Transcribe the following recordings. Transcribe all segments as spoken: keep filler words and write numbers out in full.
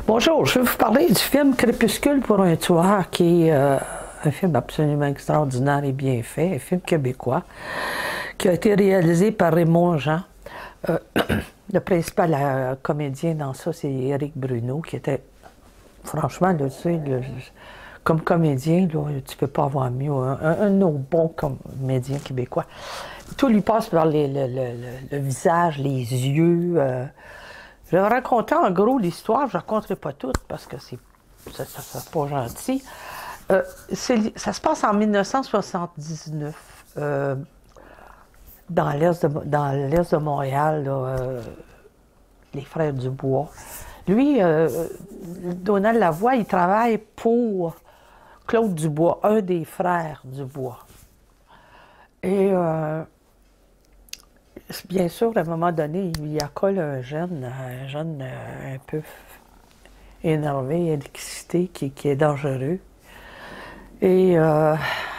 Bonjour, je vais vous parler du film Crépuscule pour un tueur, qui est euh, un film absolument extraordinaire et bien fait, un film québécois, qui a été réalisé par Raymond Jean. Euh, le principal euh, comédien dans ça, c'est Éric Bruno, qui était, franchement, là, tu sais, le, comme comédien, là, tu peux pas avoir mieux, un, un, un de nos bons comédiens québécois. Tout lui passe par les, le, le, le, le visage, les yeux. Euh, je vais raconter en gros l'histoire, je ne raconterai pas toute parce que c'est ça, ça, ça, pas gentil. Euh, ça se passe en mille neuf cent soixante-dix-neuf, euh, dans l'est de, dans l'est de Montréal, là, euh, les frères Dubois. Lui, euh, Donald Lavoie, il travaille pour Claude Dubois, un des frères Dubois. Et euh, bien sûr, à un moment donné, il y accole un jeune, un jeune euh, un peu énervé, excité, qui, qui est dangereux. Et euh,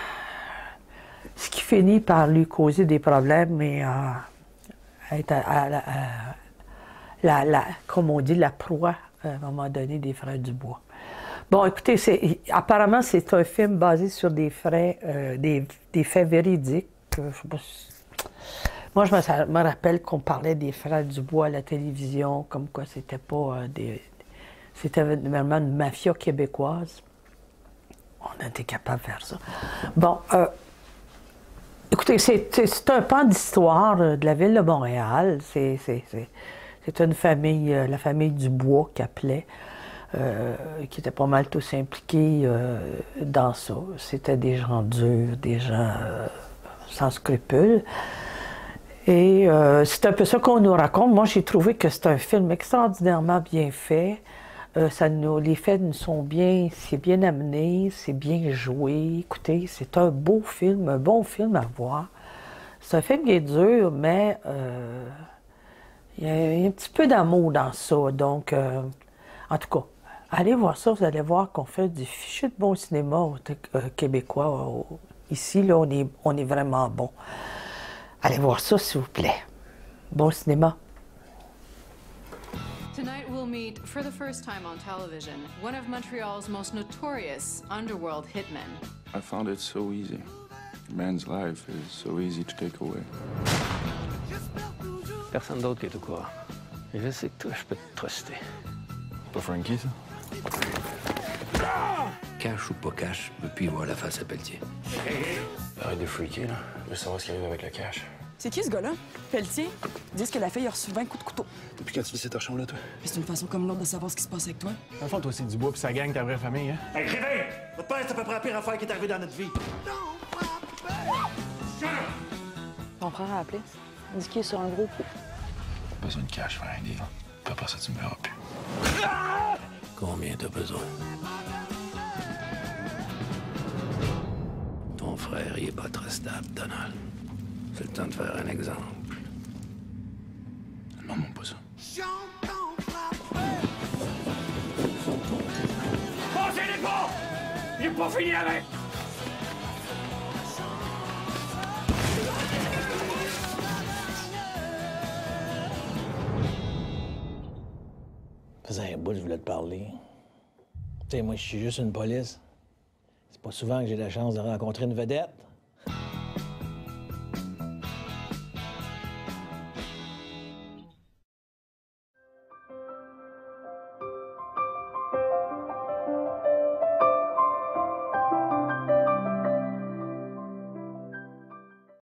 ce qui finit par lui causer des problèmes et euh, être, à, à, à, à, la, la, comme on dit, la proie, à un moment donné, des frères Dubois. Bon, écoutez, apparemment, c'est un film basé sur des, frais, euh, des, des faits véridiques. Euh, je sais pas si... Moi, je me, me rappelle qu'on parlait des frères Dubois à la télévision, comme quoi c'était pas euh, des... C'était vraiment une mafia québécoise. On a été capable de faire ça. Bon, euh, écoutez, c'est un pan d'histoire de la ville de Montréal. C'est une famille, euh, la famille Dubois qui appelait, euh, qui était pas mal tous impliqués euh, dans ça. C'était des gens durs, des gens euh, sans scrupules. Et euh, c'est un peu ça qu'on nous raconte. Moi, j'ai trouvé que c'est un film extraordinairement bien fait. Euh, ça nous, les faits nous sont bien, c'est bien amené, c'est bien joué. Écoutez, c'est un beau film, un bon film à voir. C'est un film qui est dur, mais euh, il y a un petit peu d'amour dans ça. Donc, euh, en tout cas, allez voir ça, vous allez voir qu'on fait du fichu de bon cinéma au, euh, québécois. Au, ici, là, on est, on est vraiment bon. Allez voir ça, s'il vous plaît. Bon cinéma. Tonight we'll meet, for the first time on television, one of Montreal's most notorious underworld hitmen. I found it so easy. A man's life is so easy to take away. Personne d'autre qui est au courant. Et je sais que toi, je peux te truster. Pas Frankie, ça? Cash ou pas cash, je veux plus y voir la face à Pelletier. Arrête de freaker, là. Je veux savoir ce qui arrive avec le cash. C'est qui ce gars-là? Pelletier? Ils disent que la fille a reçu vingt coups de couteau. Depuis quand tu vis cette chambre-là, toi? C'est une façon comme l'autre de savoir ce qui se passe avec toi. Dans le fond, toi, c'est Dubois puis sa gang, ta vraie famille, hein? Hey, réveille! Votre père, c'est à peu près la pire affaire qui est arrivée dans notre vie. Ton frère a appelé. Il dit qu'il est sur un gros coup. Pas besoin de cash, faire un deal. Puis après ça, tu me verras plus. Combien t'as besoin? Ton frère, il est pas très stable, Donald. C'est le temps de faire un exemple. Maman, pas ça. Passez les pas! Il est pas fini avec! Ça faisait un bout que je voulais te parler. Tu sais, moi, je suis juste une police. C'est pas souvent que j'ai la chance de rencontrer une vedette.